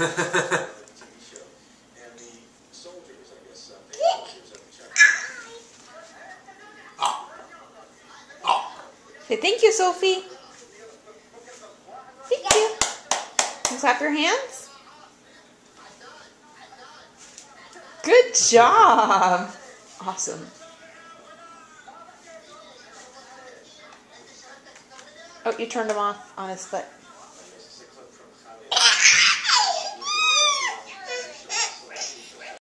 Say thank you, Sophie. Thank you. Can you clap your hands? Good job. Awesome. Oh, you turned him off on his foot.